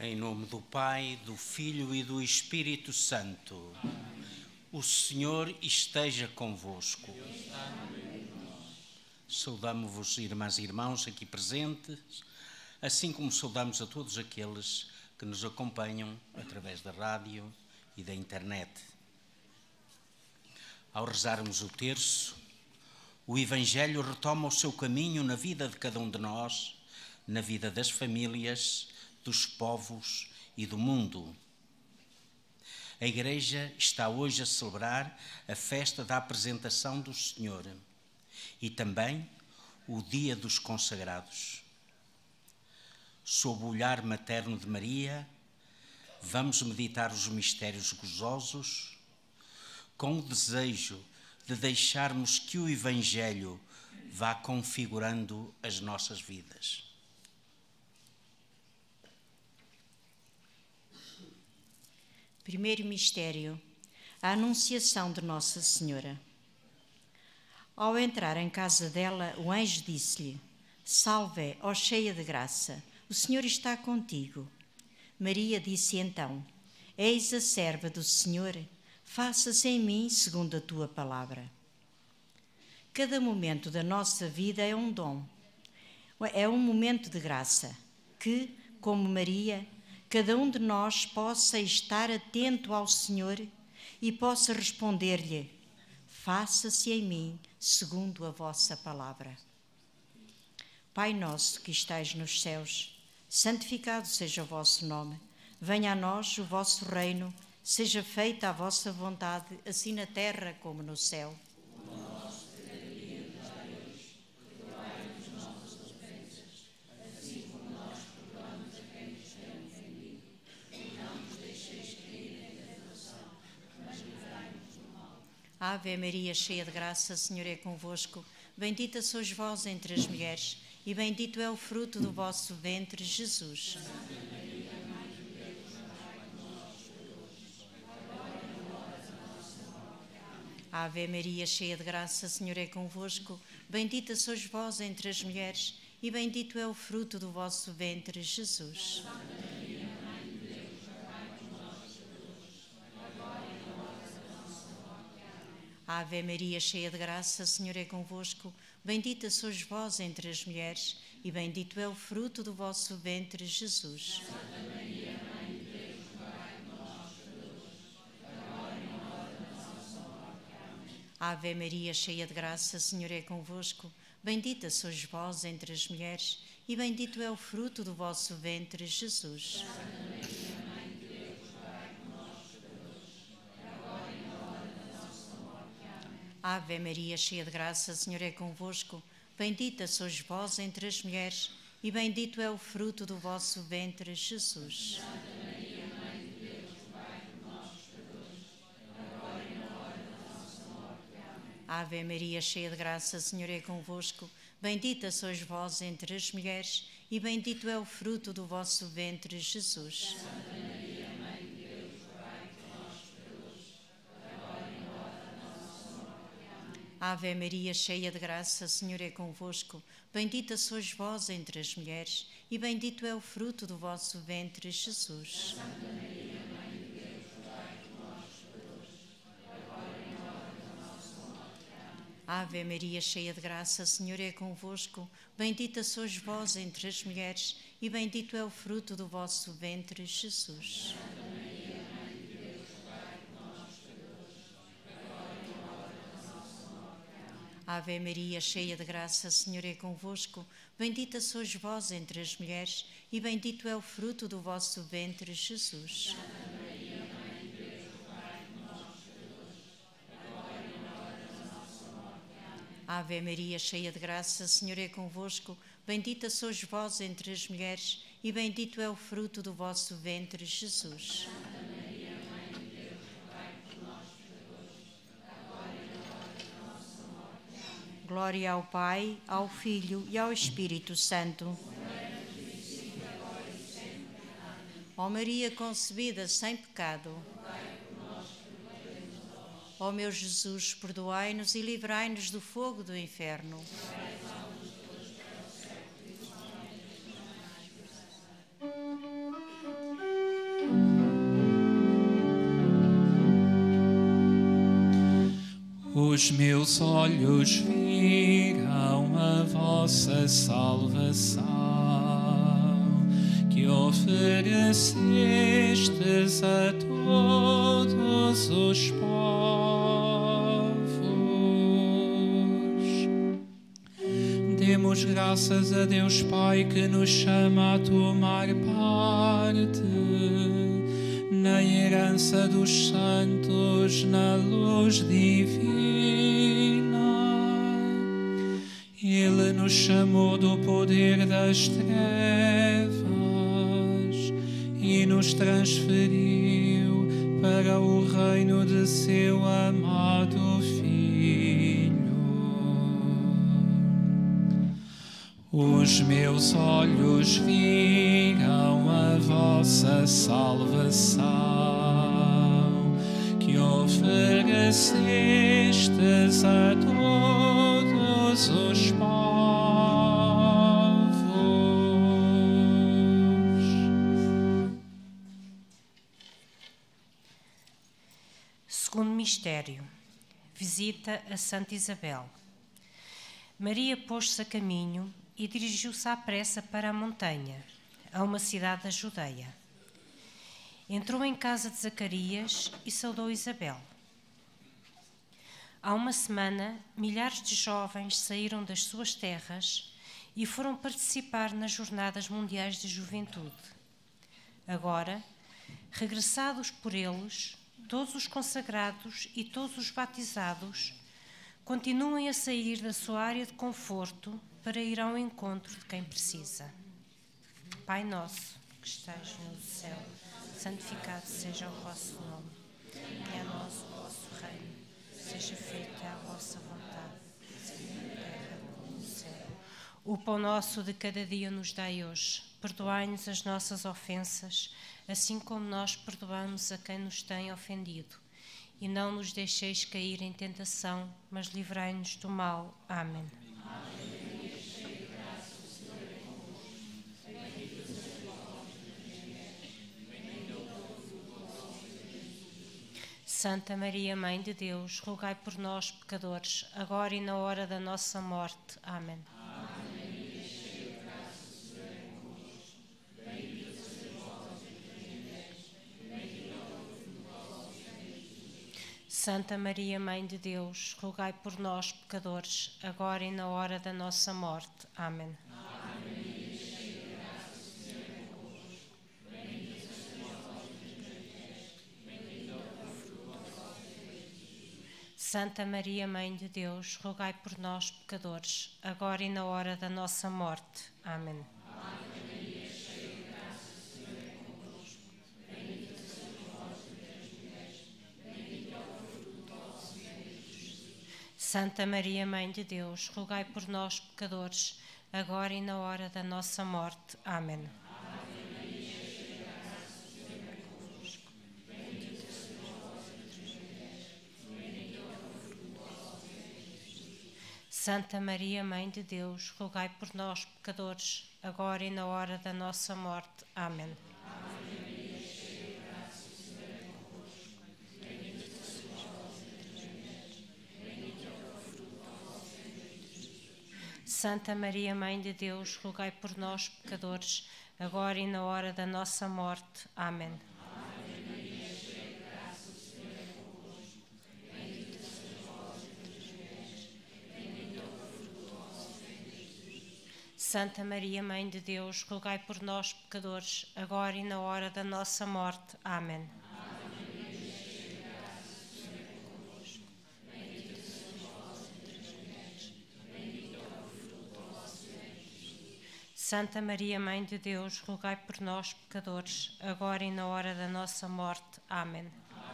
Em nome do Pai, do Filho e do Espírito Santo. O Senhor esteja convosco. Saudamo-vos, irmãs e irmãos aqui presentes, assim como saudamos a todos aqueles que nos acompanham através da rádio e da internet. Ao rezarmos o terço, o Evangelho retoma o seu caminho na vida de cada um de nós, na vida das famílias, dos povos e do mundo. A Igreja está hoje a celebrar a festa da apresentação do Senhor e também o Dia dos Consagrados. Sob o olhar materno de Maria, vamos meditar os mistérios gozosos com o desejo de deixarmos que o Evangelho vá configurando as nossas vidas. Primeiro mistério, a Anunciação de Nossa Senhora. Ao entrar em casa dela, o anjo disse-lhe: Salve, ó cheia de graça, o Senhor está contigo. Maria disse então: Eis a serva do Senhor, faça-se em mim segundo a tua palavra. Cada momento da nossa vida é um dom, é um momento de graça, que, como Maria, cada um de nós possa estar atento ao Senhor e possa responder-lhe: faça-se em mim segundo a vossa palavra. Pai nosso que estais nos céus, santificado seja o vosso nome. Venha a nós o vosso reino, seja feita a vossa vontade, assim na terra como no céu. Ave Maria, cheia de graça, o Senhor é convosco. Bendita sois vós entre as mulheres, e bendito é o fruto do vosso ventre, Jesus. Ave Maria, cheia de graça, o Senhor é convosco. Bendita sois vós entre as mulheres, e bendito é o fruto do vosso ventre, Jesus. Ave Maria, cheia de graça, o Senhor é convosco. Bendita sois vós entre as mulheres, e bendito é o fruto do vosso ventre, Jesus. Ave Maria, cheia de graça, o Senhor é convosco. Bendita sois vós entre as mulheres, e bendito é o fruto do vosso ventre, Jesus. Ave Maria, cheia de graça, o Senhor é convosco. Bendita sois vós entre as mulheres, e bendito é o fruto do vosso ventre, Jesus. Ave Maria, cheia de graça, o Senhor é convosco. Bendita sois vós entre as mulheres, e bendito é o fruto do vosso ventre, Jesus. Ave Maria, cheia de graça, o Senhor é convosco. Bendita sois vós entre as mulheres, e bendito é o fruto do vosso ventre, Jesus. Ave Maria, cheia de graça, o Senhor é convosco. Bendita sois vós entre as mulheres, e bendito é o fruto do vosso ventre, Jesus. Ave Maria, cheia de graça, o Senhor é convosco. Bendita sois vós entre as mulheres, e bendito é o fruto do vosso ventre, Jesus. Ave Maria, cheia de graça, o Senhor é convosco. Bendita sois vós entre as mulheres, e bendito é o fruto do vosso ventre, Jesus. Glória ao Pai, ao Filho e ao Espírito Santo. Ó Maria concebida sem pecado. Ó meu Jesus, perdoai-nos e livrai-nos do fogo do inferno. Os meus olhos viram a vossa salvação, que oferecestes a todos os povos. Demos graças a Deus Pai, que nos chama a tomar parte na herança dos santos, na luz divina. Ele nos chamou do poder das trevas e nos transferiu para o reino de seu amado Filho. Os meus olhos viram a vossa salvação, que oferecestes a todos os povos. Segundo mistério, visita a Santa Isabel. Maria pôs-se a caminho e dirigiu-se à pressa para a montanha, a uma cidade da Judeia. Entrou em casa de Zacarias e saudou Isabel. Há uma semana, milhares de jovens saíram das suas terras e foram participar nas Jornadas Mundiais de Juventude. Agora, regressados por eles, todos os consagrados e todos os batizados continuem a sair da sua área de conforto para ir ao encontro de quem precisa. Pai nosso, que estais no céu, santificado seja o vosso nome. Venha a nós o vosso reino. Seja feita a vossa vontade, assim na terra como no céu. O pão nosso de cada dia nos dai hoje. Perdoai-nos as nossas ofensas, assim como nós perdoamos a quem nos tem ofendido. E não nos deixeis cair em tentação, mas livrai-nos do mal. Amém. Santa Maria, Mãe de Deus, rogai por nós, pecadores, agora e na hora da nossa morte. Amém. Santa Maria, Mãe de Deus, rogai por nós, pecadores, agora e na hora da nossa morte. Amém. Santa Maria, Mãe de Deus, rogai por nós, pecadores, agora e na hora da nossa morte. Amém. Santa Maria, Mãe de Deus, rogai por nós, pecadores, agora e na hora da nossa morte. Amém. Santa Maria, Mãe de Deus, rogai por nós, pecadores, agora e na hora da nossa morte. Amém. Santa Maria, Mãe de Deus, rogai por nós, pecadores, agora e na hora da nossa morte. Amém. Santa Maria, Mãe de Deus, rogai por nós, pecadores, agora e na hora da nossa morte. Amém. Santa Maria, Mãe de Deus, rogai por nós, pecadores, agora e na hora da nossa morte. Amém.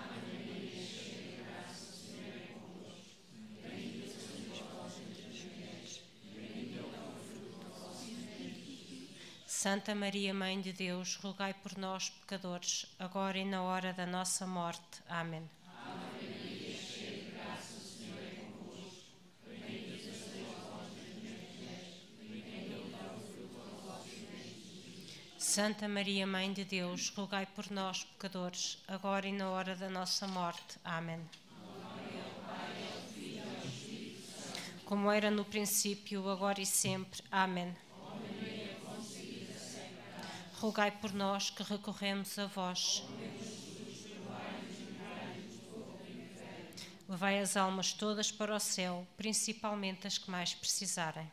Santa Maria, Mãe de Deus, rogai por nós, pecadores, agora e na hora da nossa morte. Amém. Santa Maria, Mãe de Deus, rogai por nós, pecadores, agora e na hora da nossa morte. Amém. Glória ao Pai, ao Filho e como era no princípio, agora e sempre. Amém. Rogai por nós que recorremos a vós. Levai as almas todas para o céu, principalmente as que mais precisarem.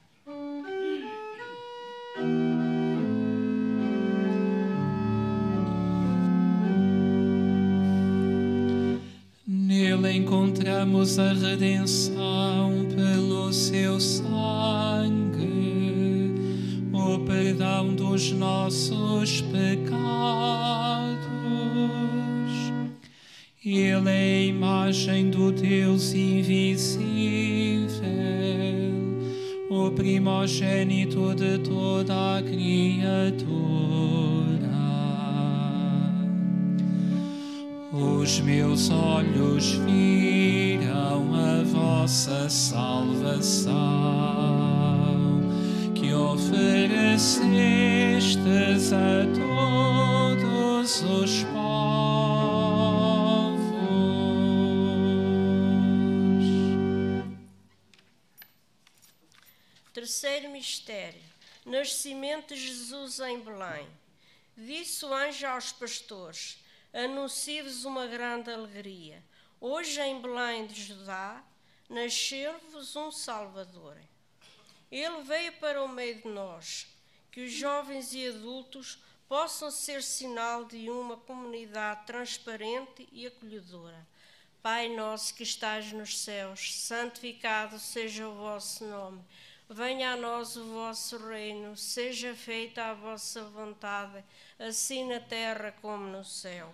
Nele encontramos a redenção pelo seu sangue, o perdão dos nossos pecados. Ele é a imagem do Deus invisível, o primogênito de toda a criatura. Os meus olhos viram a vossa salvação, que oferecestes a todos os povos. Terceiro mistério: nascimento de Jesus em Belém. Disse o anjo aos pastores: anuncio-vos uma grande alegria. Hoje em Belém de Judá nasceu-vos um Salvador. Ele veio para o meio de nós, que os jovens e adultos possam ser sinal de uma comunidade transparente e acolhedora. Pai nosso que estás nos céus, santificado seja o vosso nome. Venha a nós o vosso reino, seja feita a vossa vontade, assim na terra como no céu.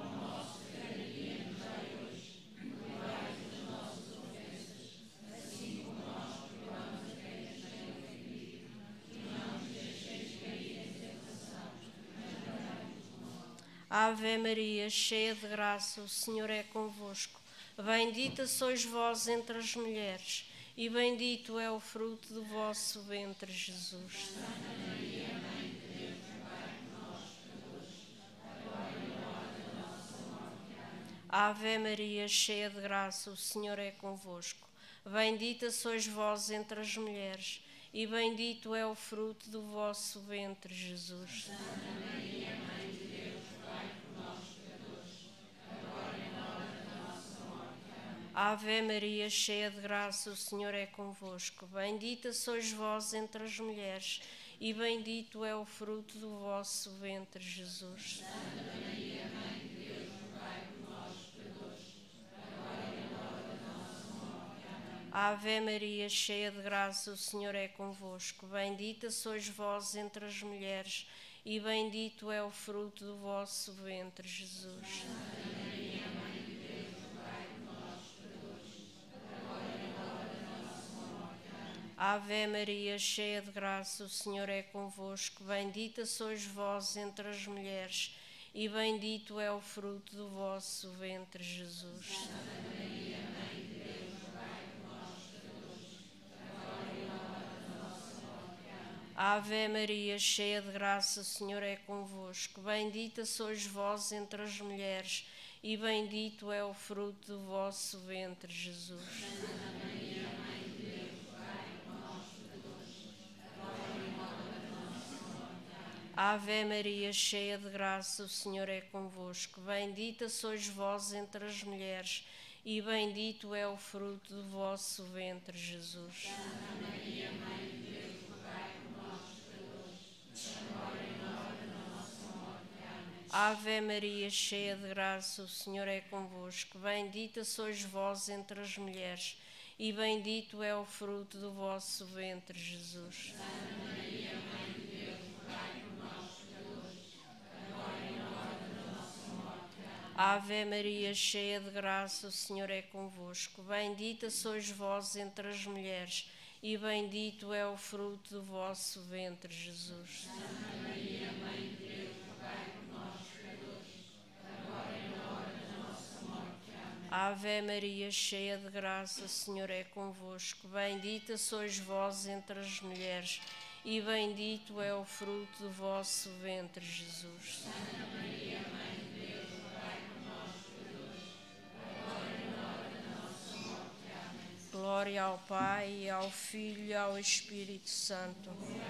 Ave Maria, cheia de graça, o Senhor é convosco. Bendita sois vós entre as mulheres, e bendito é o fruto do vosso ventre, Jesus. Santa Maria, Mãe de Deus, rogai por nós, pecadores, agora e na hora da nossa morte. Amém. Ave Maria, cheia de graça, o Senhor é convosco. Bendita sois vós entre as mulheres, e bendito é o fruto do vosso ventre, Jesus. Santa Maria, Mãe de Deus, rogai por nós, pecadores, agora e na hora da nossa morte. Amém. Ave Maria, cheia de graça, o Senhor é convosco. Bendita sois vós entre as mulheres, e bendito é o fruto do vosso ventre, Jesus. Santa Maria, Mãe de Deus, rogai por nós, pecadores, agora e na hora da nossa morte. Amém. Ave Maria, cheia de graça, o Senhor é convosco. Bendita sois vós entre as mulheres, e bendito é o fruto do vosso ventre, Jesus. Santa Maria, Mãe de Deus, rogai por nós, pecadores, agora e na hora da nossa morte. Amém. Ave Maria, cheia de graça, o Senhor é convosco. Bendita sois vós entre as mulheres, e bendito é o fruto do vosso ventre, Jesus. Santa Maria, Mãe de Deus, rogai por nós, pecadores, agora e na hora da nossa morte. Amém. Ave Maria, cheia de graça, o Senhor é convosco. Bendita sois vós entre as mulheres, e bendito é o fruto do vosso ventre, Jesus. Santa Maria, Mãe de Deus, rogai por nós, pecadores, agora e na hora da nossa morte. Amém. Ave Maria, cheia de graça, o Senhor é convosco. Bendita sois vós entre as mulheres, e bendito é o fruto do vosso ventre, Jesus. Santa Maria, Mãe de Deus, rogai por nós, pecadores, agora e na hora da nossa morte. Amém. Ave Maria, cheia de graça, o Senhor é convosco. Bendita sois vós entre as mulheres, e bendito é o fruto do vosso ventre, Jesus. Santa Maria, Mãe de Deus, rogai por nós, pecadores, agora e na hora da nossa morte. Amém. Ave Maria, cheia de graça, o Senhor é convosco. Bendita sois vós entre as mulheres, e bendito é o fruto do vosso ventre, Jesus. Santa Maria, Mãe de Deus, rogai por nós, pecadores, agora e na hora da nossa morte. Amém. Ave Maria, cheia de graça, o Senhor é convosco. Bendita sois vós entre as mulheres, e bendito é o fruto do vosso ventre, Jesus. Santa Maria, Mãe de Deus, rogai por nós, pecadores, agora e na hora da nossa morte. Amém. Glória Glória ao Pai, ao Filho e ao Espírito Santo.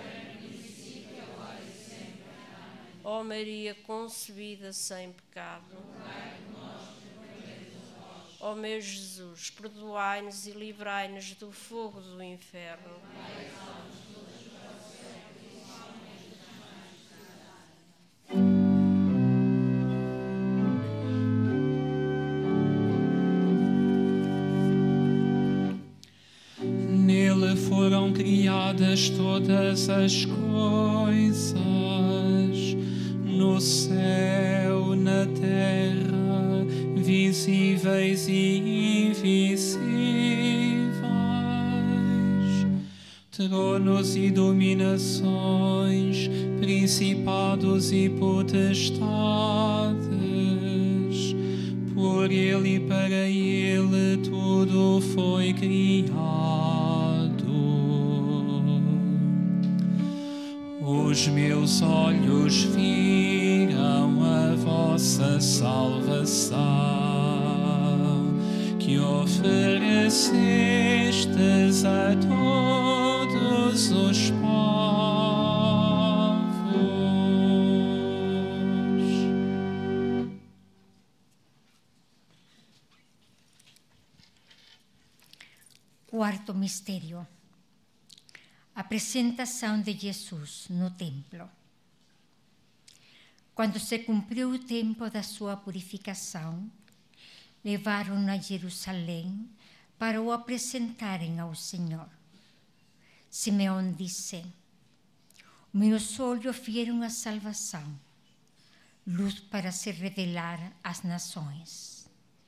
Ó Maria concebida sem pecado. Ó meu Jesus, perdoai-nos e livrai-nos do fogo do inferno. Nele foram criadas todas as coisas, no céu, na terra, visíveis e invisíveis, tronos e dominações, principados e potestades, por ele e para ele tudo foi criado. Os meus olhos viram a vossa salvação, que oferecestes a todos os povos. Quarto mistério: a apresentação de Jesus no templo. Quando se cumpriu o tempo da sua purificação, levaram-no a Jerusalém para o apresentarem ao Senhor. Simeão disse: meus olhos viram a salvação, luz para se revelar às nações.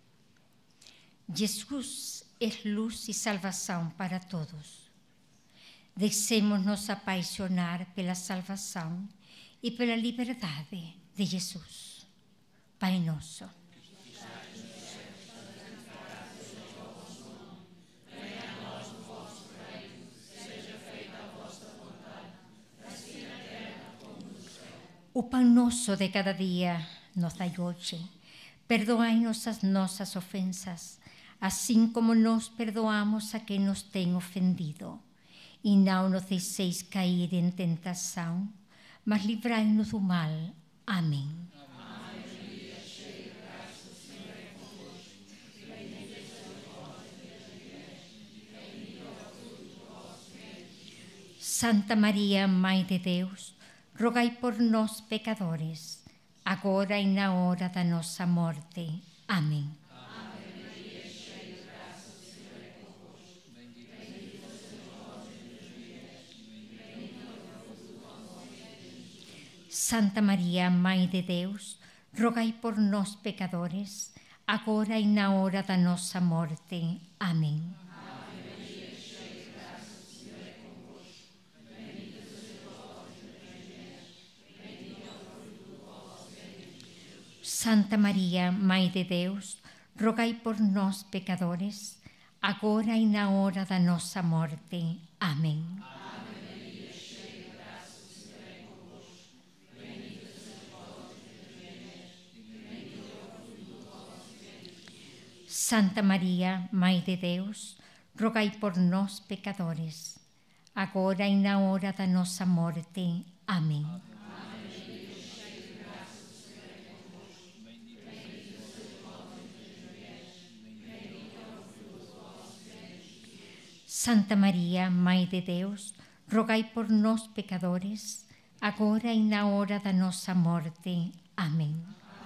Jesus é luz e salvação para todos. Deixemos-nos apaixonar pela salvação e pela liberdade de Jesus. Pai nosso, o pão nosso de cada dia nos dai hoje. Perdoai-nos as nossas ofensas, assim como nós perdoamos a quem nos tem ofendido. E não nos deixeis cair em tentação, mas livrai-nos do mal. Amém. Santa Maria, Mãe de Deus, rogai por nós, pecadores, agora e na hora da nossa morte. Amém. Santa Maria, Mãe de Deus, rogai por nós, pecadores, agora e na hora da nossa morte. Amém. Santa Maria, Mãe de Deus, rogai por nós, pecadores, agora e na hora da nossa morte. Amém. Santa Maria, Mãe de Deus, rogai por nós, pecadores, agora e na hora da nossa morte. Amém. Santa Maria, Mãe de Deus, rogai por nós, pecadores, agora e na hora da nossa morte. Amém.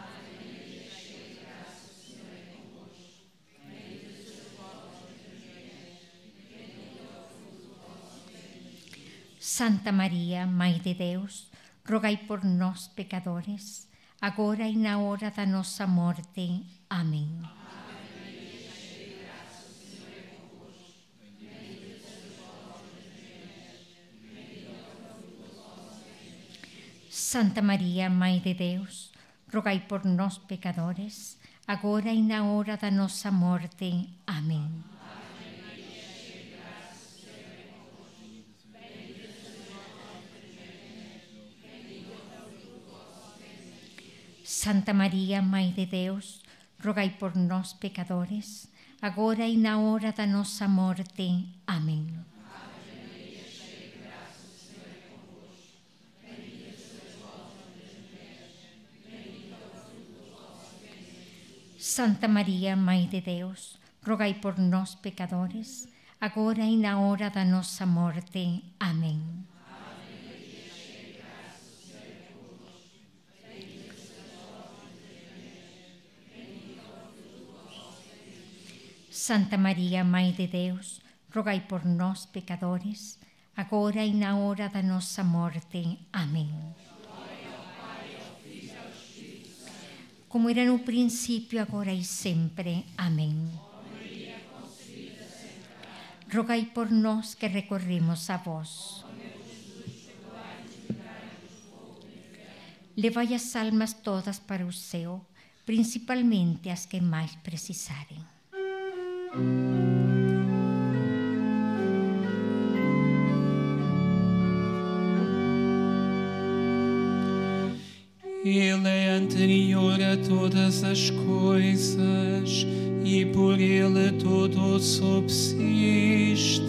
Santa Maria, Mãe de Deus, rogai por nós, pecadores, agora e na hora da nossa morte. Amém. Santa Maria, Mãe de Deus, rogai por nós, pecadores, agora e na hora da nossa morte. Amém. Santa Maria, Mãe de Deus, rogai por nós, pecadores, agora e na hora da nossa morte. Amém. Santa Maria, Mãe de Deus, rogai por nós, pecadores, agora e na hora da nossa morte. Amém. Santa Maria, Mãe de Deus, rogai por nós, pecadores, agora e na hora da nossa morte. Amém. Como era no princípio, agora e sempre. Amém. Rogai por nós que recorremos a vós. Levai as almas todas para o céu, principalmente as que mais precisarem. Ele é anterior a todas as coisas e por ele tudo subsiste.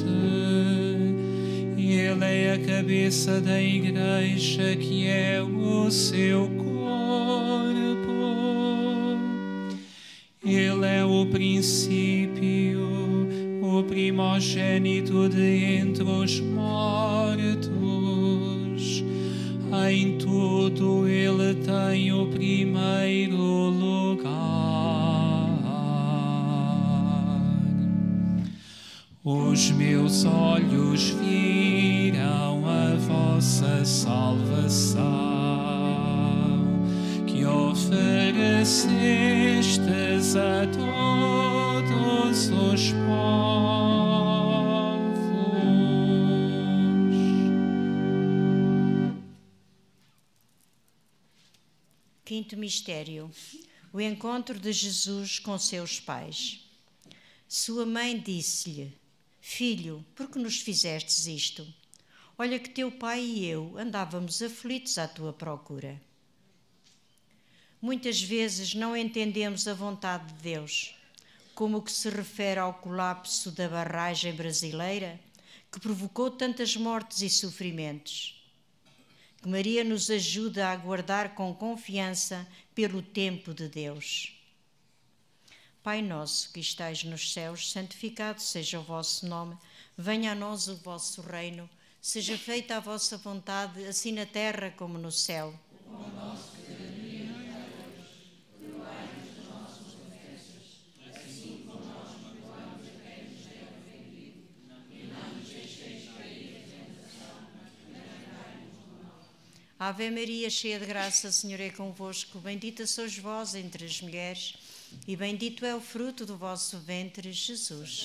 Ele é a cabeça da Igreja, que é o seu corpo. Ele é o princípio, o primogênito de entre os mortos. Em tudo ele tem o primeiro lugar. Os meus olhos viram a vossa salvação, que oferecestes a todos os povos. Quinto mistério: o encontro de Jesus com seus pais. Sua mãe disse-lhe: Filho, por que nos fizestes isto? Olha que teu pai e eu andávamos aflitos à tua procura. Muitas vezes não entendemos a vontade de Deus, como o que se refere ao colapso da barragem brasileira, que provocou tantas mortes e sofrimentos. Que Maria nos ajude a aguardar com confiança pelo tempo de Deus. Pai nosso que estais nos céus, santificado seja o vosso nome. Venha a nós o vosso reino. Seja feita a vossa vontade, assim na terra como no céu. O pão nosso de cada dia nos dai hoje. Perdoai-nos as nossas ofensas, assim como nós perdoamos a quem nos tem ofendido. E não nos deixeis cair em tentação, mas livrai-nos do mal. Ave Maria, cheia de graça, o Senhor é convosco. Bendita sois vós entre as mulheres, e bendito é o fruto do vosso ventre, Jesus.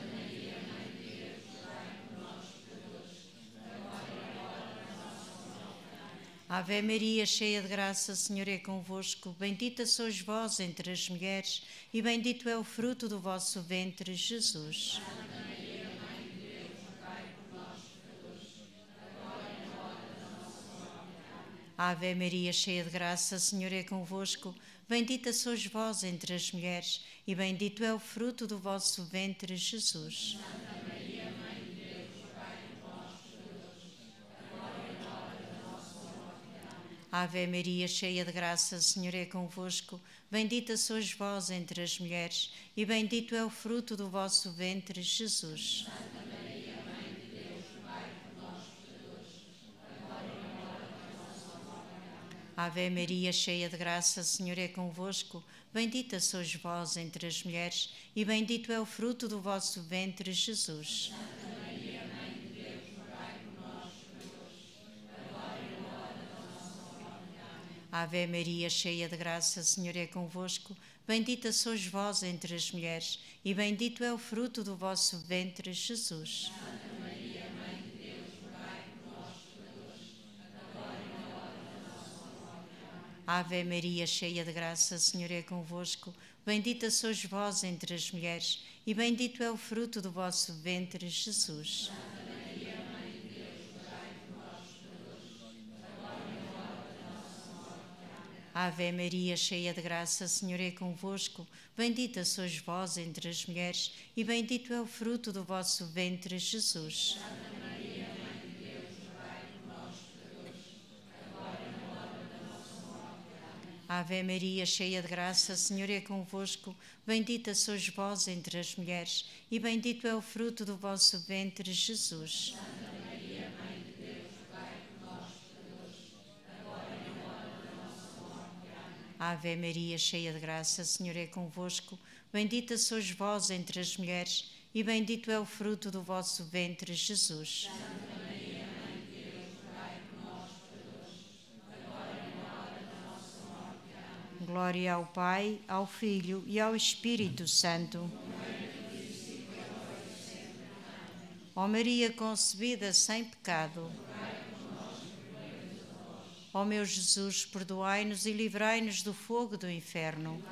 Ave Maria, cheia de graça, o Senhor é convosco. Bendita sois vós entre as mulheres, e bendito é o fruto do vosso ventre, Jesus. Ave Maria, cheia de graça, o Senhor é convosco. Bendita sois vós entre as mulheres, e bendito é o fruto do vosso ventre, Jesus. Santa Maria, Mãe de Deus, rogai por nós, pecadores, agora e na hora da nossa morte. Amém. Ave Maria, cheia de graça, o Senhor é convosco. Bendita sois vós entre as mulheres, e bendito é o fruto do vosso ventre, Jesus. Santa Maria, Mãe de Deus, rogai por nós, pecadores, agora e na hora da nossa morte. Amém. Ave Maria, cheia de graça, o Senhor é convosco. Bendita sois vós entre as mulheres, e bendito é o fruto do vosso ventre, Jesus. Santa Maria, Mãe de Deus, rogai por nós, pecadores, agora e na hora da nossa morte. Amém. Ave Maria, cheia de graça, o Senhor é convosco. Bendita sois vós entre as mulheres, e bendito é o fruto do vosso ventre, Jesus. Santa Maria, Mãe de Deus, rogai por nós, pecadores, agora e na hora da nossa morte. Amém. Ave Maria, cheia de graça, o Senhor é convosco. Bendita sois vós entre as mulheres, e bendito é o fruto do vosso ventre, Jesus. Santa Maria, Mãe de Deus, rogai por nós, pecadores, agora e na hora da nossa morte. Amém. Ave Maria, cheia de graça, o Senhor é convosco. Bendita sois vós entre as mulheres, e bendito é o fruto do vosso ventre, Jesus. Santa Maria, Mãe de Deus, rogai por nós, pecadores, agora e na hora da nossa morte. Amém. Ave Maria, cheia de graça, o Senhor é convosco. Bendita sois vós entre as mulheres, e bendito é o fruto do vosso ventre, Jesus. Santa Maria, Mãe de Deus, rogai por nós, pecadores, agora e na hora da nossa morte. Amém. Ave Maria, cheia de graça, o Senhor é convosco. Bendita sois vós entre as mulheres, e bendito é o fruto do vosso ventre, Jesus. Santa Maria, Mãe de Deus, rogai por nós, pecadores, agora e na hora da nossa morte. Amém. Glória ao Pai, ao Filho e ao Espírito Santo. Ó Maria concebida sem pecado. Ó meu Jesus, perdoai-nos e livrai-nos do fogo do inferno.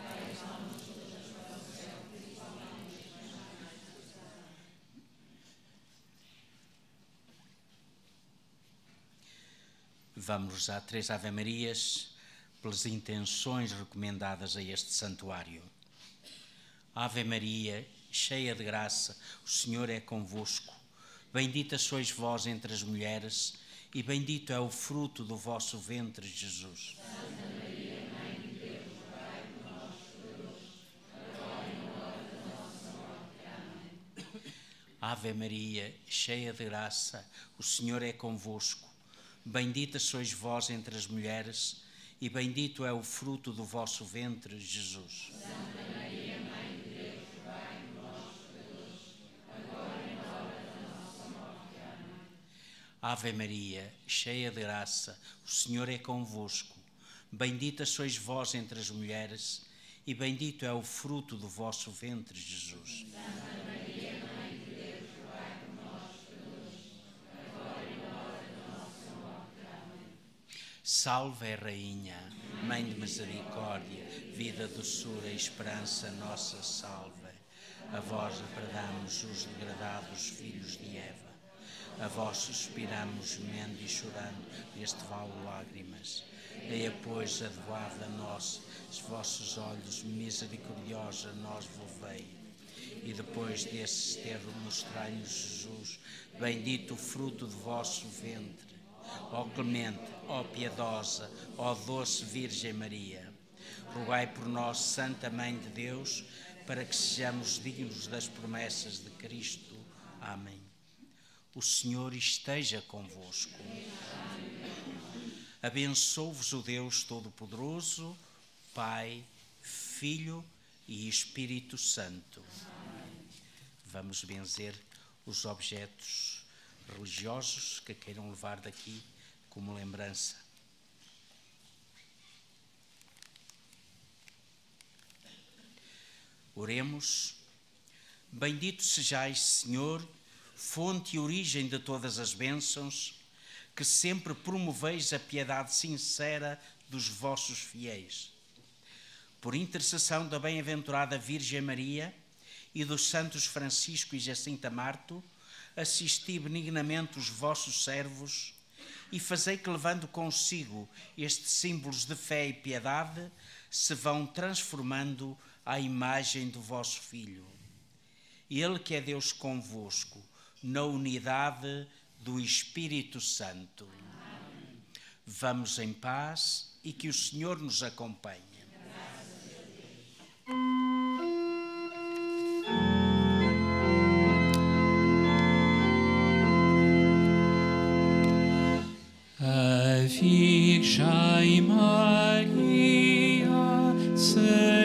Vamos rezar 3 Ave-Marias pelas intenções recomendadas a este santuário. Ave Maria, cheia de graça, o Senhor é convosco. Bendita sois vós entre as mulheres, e bendito é o fruto do vosso ventre, Jesus. Santa Maria, Mãe de Deus, rogai por nós, pecadores, agora e na hora da nossa morte. Amém. Ave Maria, cheia de graça, o Senhor é convosco. Bendita sois vós entre as mulheres, e bendito é o fruto do vosso ventre, Jesus. Santa Maria, Mãe de Deus, rogai por nós, pecadores, agora e na hora da nossa morte. Amém. Ave Maria, cheia de graça, o Senhor é convosco. Bendita sois vós entre as mulheres, e bendito é o fruto do vosso ventre, Jesus. Santa Maria, Mãe de Deus, rogai por nós, pecadores, agora e na hora da nossa morte. Amém. Salve, Rainha, Mãe de misericórdia, vida, doçura e esperança, nossa salve. A vós bradamos os degradados filhos de Eva. A vós suspiramos, gemendo e chorando, neste vale de lágrimas. Eia, pois, advoada nossa, os vossos olhos misericordiosos a nós volvei. E depois desse esterro mostrai-nos Jesus, bendito o fruto do vosso ventre. Ó clemente, ó piedosa, ó doce Virgem Maria, rogai por nós, Santa Mãe de Deus, para que sejamos dignos das promessas de Cristo. Amém. O Senhor esteja convosco. Abençoe-vos o Deus Todo-Poderoso, Pai, Filho e Espírito Santo. Vamos benzer os objetos religiosos que queiram levar daqui como lembrança. Oremos. Bendito sejais, Senhor, fonte e origem de todas as bênçãos, que sempre promoveis a piedade sincera dos vossos fiéis. Por intercessão da bem-aventurada Virgem Maria e dos santos Francisco e Jacinta Marto, assisti benignamente os vossos servos e fazei que, levando consigo estes símbolos de fé e piedade, se vão transformando à imagem do vosso Filho. Ele que é Deus convosco, na unidade do Espírito Santo. Amém. Vamos em paz e que o Senhor nos acompanhe. Virgem Maria,